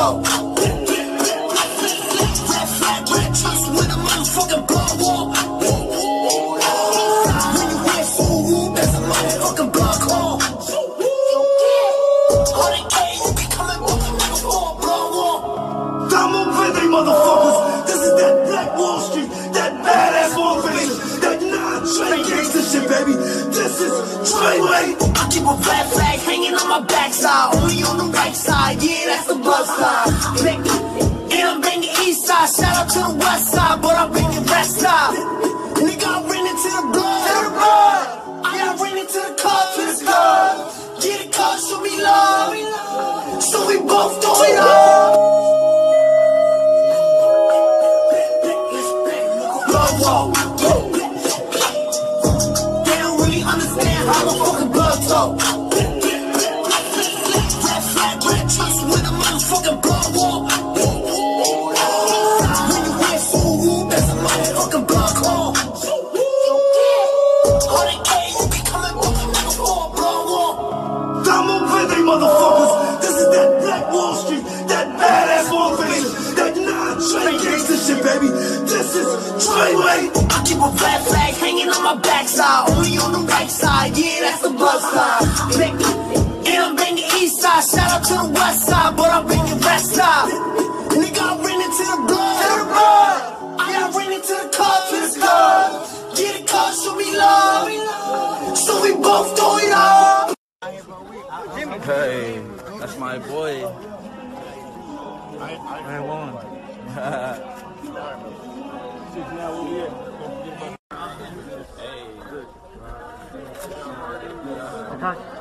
toe. Red flag, red trust with a motherfucking blood war. When you wear full, that's a motherfucking blood call. 100K, you be coming with a nigga for a blood war. Damo Vende, motherfuckers. This is that Black Wall Street, that badass motivation, that non-trade gangster shit, baby. This is Treyway. I keep a red flag hanging on my backside, only on the right side. Yeah, that's the blood side. And I'm bringing east side. Shout out to the west side, but I'm bringing west side. Nigga, I ran into the blood. Yeah, I ran into the car, to the car. Get a car, show me love. So we both do it all. Blood walk. They don't really understand how the fucking blood talk. Red flag, red trust with a motherfucking blood walk. When you wear full, that's a motherfucking blood call. 100K, you be coming with a nigga for a blood war. Damo Vende, motherfuckers. This is that Black Wall Street, that badass motivation, that non-trade gangster shit, baby. This is Treyway. I keep a red flag hanging on my backside, only on the right side. Yeah, that's the blood side. And I'm bringing east side. Shout out to the west side, but I'm bringing west side. Nigga, I ran into the blood. Yeah, I ran into the car, to the car. Get a car, show me love. So we both do it all. Hey, that's my boy. I won. Hey.